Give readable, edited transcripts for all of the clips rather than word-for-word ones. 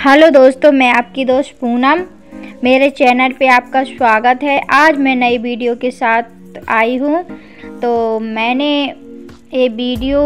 Hello दोस्तों, मैं आपकी दोस्त पूनम। मेरे चैनल पे आपका स्वागत है। आज मैं नई वीडियो के साथ आई हूँ। तो मैंने ये वीडियो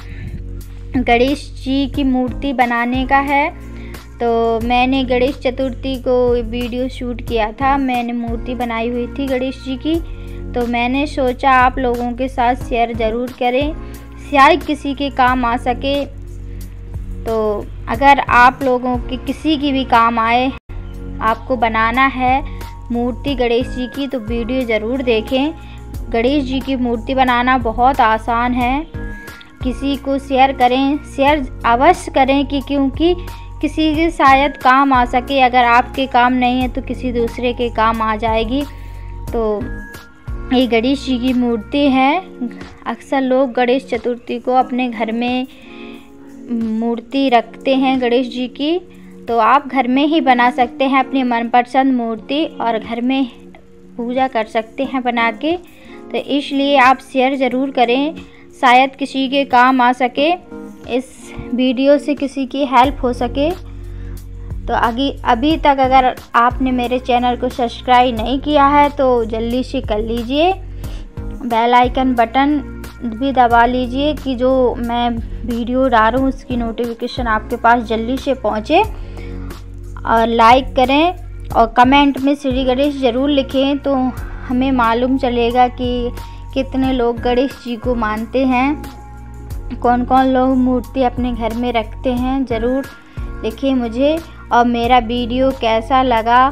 गणेश जी की मूर्ति बनाने का है। तो मैंने गणेश चतुर्थी को वीडियो शूट किया था। मैंने मूर्ति बनाई हुई थी गणेश जी की। तो मैंने सोचा आप लोगों के साथ शेयर ज़रूर करें, शायद किसी के काम आ सके। तो अगर आप लोगों के किसी की भी काम आए, आपको बनाना है मूर्ति गणेश जी की, तो वीडियो ज़रूर देखें। गणेश जी की मूर्ति बनाना बहुत आसान है। किसी को शेयर करें, शेयर अवश्य करें कि क्योंकि किसी के शायद काम आ सके। अगर आपके काम नहीं है तो किसी दूसरे के काम आ जाएगी। तो ये गणेश जी की मूर्ति है। अक्सर लोग गणेश चतुर्थी को अपने घर में मूर्ति रखते हैं गणेश जी की। तो आप घर में ही बना सकते हैं अपनी मनपसंद मूर्ति और घर में पूजा कर सकते हैं बना के। तो इसलिए आप शेयर ज़रूर करें, शायद किसी के काम आ सके, इस वीडियो से किसी की हेल्प हो सके। तो अभी तक अगर आपने मेरे चैनल को सब्सक्राइब नहीं किया है तो जल्दी से कर लीजिए। बेल आइकन बटन भी दबा लीजिए कि जो मैं वीडियो डालूँ उसकी नोटिफिकेशन आपके पास जल्दी से पहुँचे। और लाइक करें और कमेंट में श्री गणेश ज़रूर लिखें, तो हमें मालूम चलेगा कि कितने लोग गणेश जी को मानते हैं। कौन कौन लोग मूर्ति अपने घर में रखते हैं, ज़रूर लिखें मुझे। और मेरा वीडियो कैसा लगा,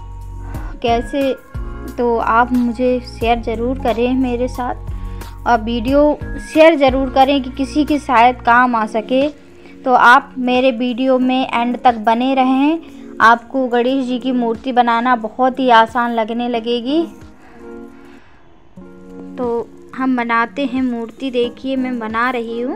कैसे, तो आप मुझे शेयर ज़रूर करें मेरे साथ। और वीडियो शेयर ज़रूर करें कि किसी के शायद काम आ सके। तो आप मेरे वीडियो में एंड तक बने रहें। आपको गणेश जी की मूर्ति बनाना बहुत ही आसान लगने लगेगी। तो हम बनाते हैं मूर्ति। देखिए मैं बना रही हूँ।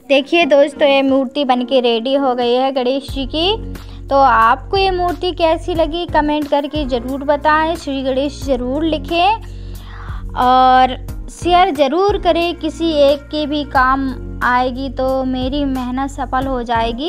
देखिए दोस्तों, ये मूर्ति बनके रेडी हो गई है गणेश जी की। तो आपको ये मूर्ति कैसी लगी कमेंट करके ज़रूर बताएं। श्री गणेश ज़रूर लिखें और शेयर ज़रूर करें। किसी एक के भी काम आएगी तो मेरी मेहनत सफल हो जाएगी।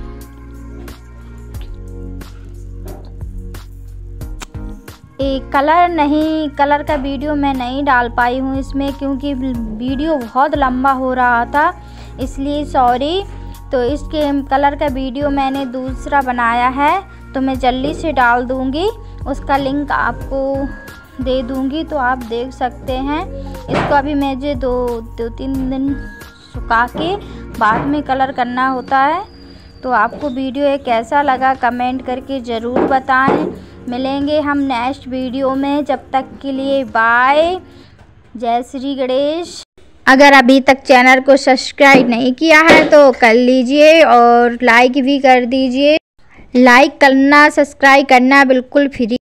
कलर का वीडियो मैं नहीं डाल पाई हूँ इसमें, क्योंकि वीडियो बहुत लंबा हो रहा था, इसलिए सॉरी। तो इसके कलर का वीडियो मैंने दूसरा बनाया है, तो मैं जल्दी से डाल दूँगी। उसका लिंक आपको दे दूँगी, तो आप देख सकते हैं। इसको अभी मुझे दो तीन दिन सुखा के बाद में कलर करना होता है। तो आपको वीडियो ये कैसा लगा कमेंट करके ज़रूर बताएं। मिलेंगे हम नेक्स्ट वीडियो में, जब तक के लिए बाय। जय श्री गणेश। अगर अभी तक चैनल को सब्सक्राइब नहीं किया है तो कर लीजिए और लाइक भी कर दीजिए। लाइक करना, सब्सक्राइब करना बिल्कुल फ्री।